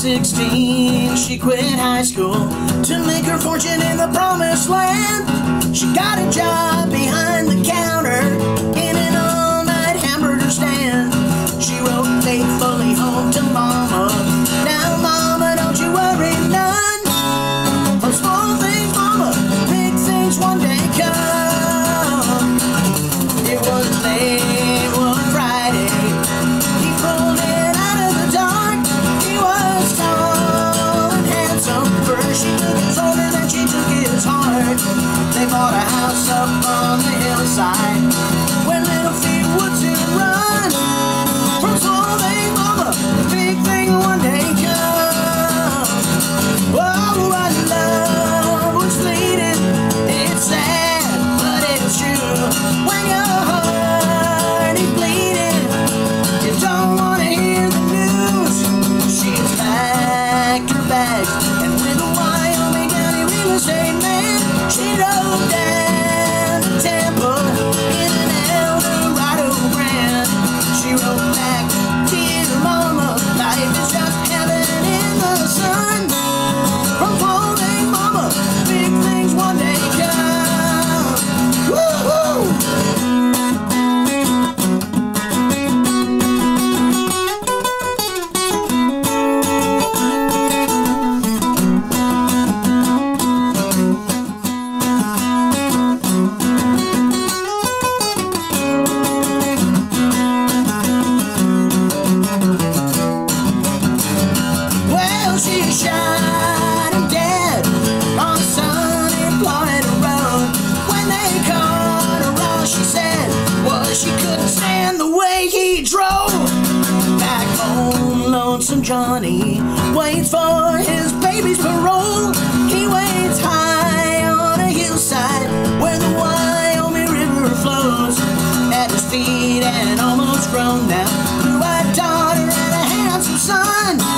16, she quit high school to make her fortune in the promised land. She got a job behind the counter in an all-night hamburger stand. She wrote faithfully home to Mama. Now, Mama, don't you worry none. From small things, Mama, big things one day come. It was late one Friday. He pulled in out of the dark. He was tall and handsome. First she took his shoulder, then she took his heart. They bought a house up on the hillside where little feet would soon run. From small thing, Mama, big thing one day come. Oh, our love was fleeting. It's sad, but it's true. When your heart is bleeding, you don't want to hear the news. She's packed her bags, and with a Wyoming County real estate man, she drove down to Tampa in an Eldorado Grand. She wrote back, dear Mama, life is just heaven in the sun. From small things, Mama, big things one day come. Woo-hoo! Well, she shot him dead on a sunny Florida road. When they caught her, all she said was she couldn't stand the way he drove. Back home, lonesome Johnny waits for his baby's parole. He waits high on a hillside where the Wyoming River flows. At his feet and almost grown now, blue-eyed daughter and a handsome son.